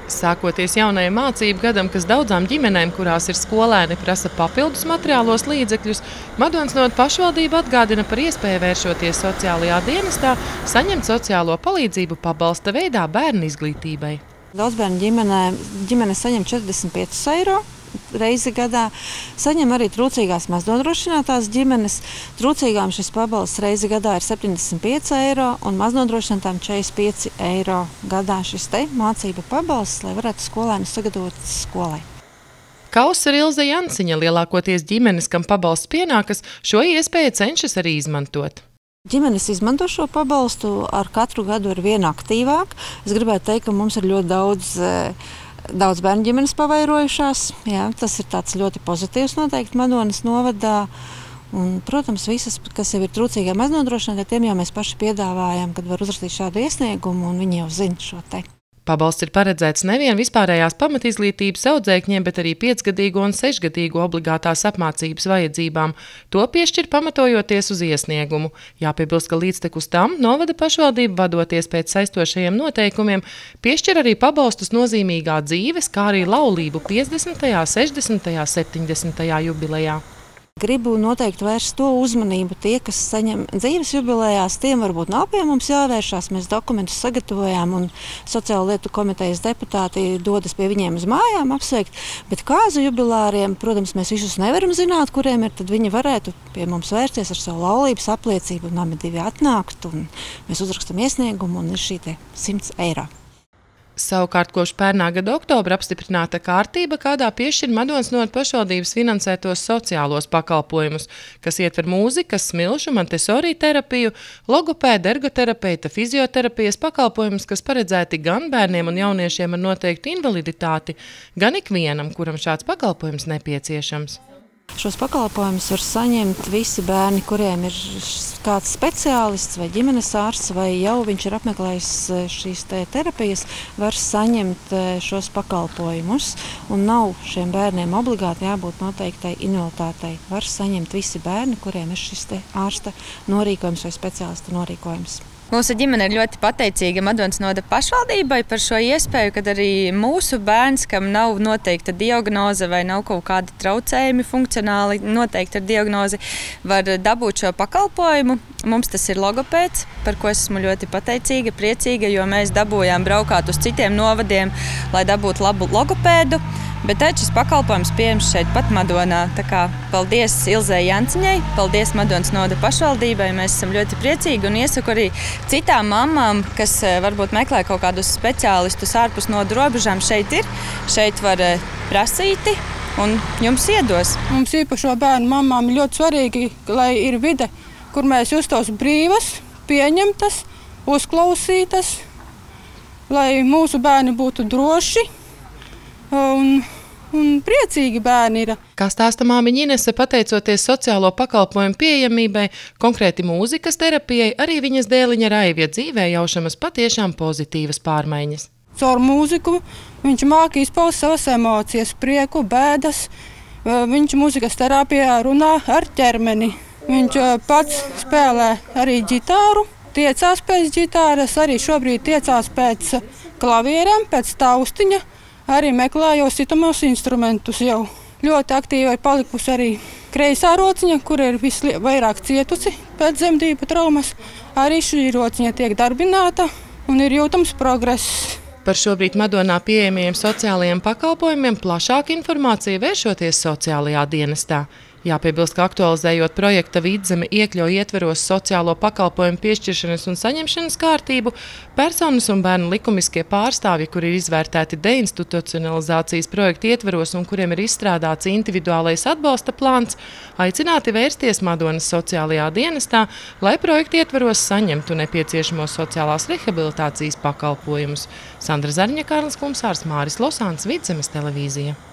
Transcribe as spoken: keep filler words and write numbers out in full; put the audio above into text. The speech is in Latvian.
Sākoties jaunajam mācību gadam, kas daudzām ģimenēm, kurās ir skolēni, prasa papildus materiālos līdzekļus, Madonas novada pašvaldība atgādina par iespēju vēršoties sociālajā dienestā, saņemt sociālo palīdzību pabalsta veidā bērnu izglītībai. Daudzbērnu ģimenē, ģimene saņem četrdesmit piecus eiro reizi gadā. Saņem arī trūcīgās maznodrošinātās ģimenes. Trūcīgām šis pabalsts reizi gadā ir septiņdesmit pieci eiro un maznodrošinātām četrdesmit pieci eiro gadā šis te mācību pabalsts, lai varētu skolēnus sagatavot skolai. Kausa ir Ilze Janciņa, lielākoties ģimenes, kam pabalsts pienākas, šo iespēju cenšas arī izmantot. Ģimenes izmanto šo pabalstu, ar katru gadu ir vien aktīvāk. Es gribētu teikt, ka mums ir ļoti daudz Daudz bērnu ģimenes pavairojušās. Jā, tas ir tāds ļoti pozitīvs noteikti Madonas novadā. Un, protams, visas, kas jau ir trūcīgā maznodrošinātā, tiem jau mēs paši piedāvājam, kad var uzrakstīt šādu iesniegumu, un viņi jau zina šo te. Pabalsts ir paredzēts nevien vispārējās pamatizglītības audzēkņiem, bet arī piecgadīgo un sešgadīgo obligātās apmācības vajadzībām. To piešķir pamatojoties uz iesniegumu. Jāpiebilst, ka līdztekus tam novada pašvaldība, vadoties pēc saistošajiem noteikumiem, piešķir arī pabalstus nozīmīgā dzīves, kā arī laulību piecdesmitajā, sešdesmitajā, septiņdesmitajā jubilejā. Gribu noteikti vērst to uzmanību tie, kas saņem dzīves jubilejās, tiem varbūt nav pie mums jāvēršās. Mēs dokumentus sagatavojām un Sociālo lietu komitejas deputāti dodas pie viņiem uz mājām apsveikt. Bet kāzu jubilāriem, protams, mēs visus nevaram zināt, kuriem ir, tad viņi varētu pie mums vērsties ar savu laulības apliecību un abi divi atnākt. Un mēs uzrakstam iesniegumu un ir šī te simts eiro. Savukārt, kopš pērnā gada oktobra apstiprināta kārtība, kādā piešķir Madonas novada pašvaldības finansētos sociālos pakalpojumus, kas ietver mūzikas, smilšu, Montessori terapiju, logopēda, ergoterapeita, fizioterapijas pakalpojumus, kas paredzēti gan bērniem un jauniešiem ar noteiktu invaliditāti, gan ikvienam, kuram šāds pakalpojums nepieciešams. Šos pakalpojumus var saņemt visi bērni, kuriem ir kāds speciālists vai ģimenes ārsts, vai jau viņš ir apmeklējis šīs te terapijas, var saņemt šos pakalpojumus. Un nav šiem bērniem obligāti jābūt noteiktai invaliditātei. Var saņemt visi bērni, kuriem ir šis te ārsta norīkojums vai speciālista norīkojums. Mūsu ģimene ir ļoti pateicīga Madonas novada pašvaldībai par šo iespēju, kad arī mūsu bērns, kam nav noteikta diagnoze vai nav kaut kādi traucējumi funkcionāli noteikti ar diagnozi, var dabūt šo pakalpojumu. Mums tas ir logopēds, par ko esmu ļoti pateicīga, priecīga, jo mēs dabūjām braukāt uz citiem novadiem, lai dabūtu labu logopēdu. Bet tad šis pakalpojums pieejams šeit pat Madonā. Tā kā paldies Ilzei Janciņai, paldies Madonas novada pašvaldībai. Mēs esam ļoti priecīgi un iesaku arī citām mamām, kas varbūt meklē kaut kādus speciālistus ārpus novada robežām. Šeit ir, šeit var prasīti un jums iedos. Mums īpašo bērnu mamām ir ļoti svarīgi, lai ir vide, kur mēs justos brīvas, pieņemtas, uzklausītas, lai mūsu bērni būtu droši. Un, un priecīgi bērni ir. Kā stāsta māmiņa Inese, pateicoties sociālo pakalpojumu pieejamībai, konkrēti mūzikas terapijai, arī viņas dēliņa Raivja dzīvē jaušamas patiešām pozitīvas pārmaiņas. Caur mūziku viņš māk izpaust savas emocijas, prieku, bēdas. Viņš mūzikas terapijā runā ar ķermeni. Viņš pats spēlē arī ģitāru, tiecās pēc ģitāras, arī šobrīd tiecās pēc klavierēm, pēc taustiņa. Arī meklējot citamos instrumentus jau. Ļoti aktīvi ir palikusi arī kreisā rociņa, kur ir visvairāk cietusi pēc zemdību traumas. Arī šī rociņa tiek darbināta un ir jūtams progress. Par šobrīd Madonā pieejamiem sociālajiem pakalpojumiem plašāka informācija vēršoties sociālajā dienestā. Jāpiebilst, ka aktualizējot projekta Vidzeme iekļauj ietveros sociālo pakalpojumu piešķiršanas un saņemšanas kārtību, personas un bērnu likumiskie pārstāvji, kuri ir izvērtēti deinstitucionalizācijas projekta ietveros un kuriem ir izstrādāts individuālais atbalsta plāns, aicināti vērsties Madonas sociālajā dienestā, lai projekta ietveros saņemtu nepieciešamos sociālās rehabilitācijas pakalpojumus. Sandra Zariņa, Kārlis Kumsārs, Māris Losāns, Vidzemes televīzija.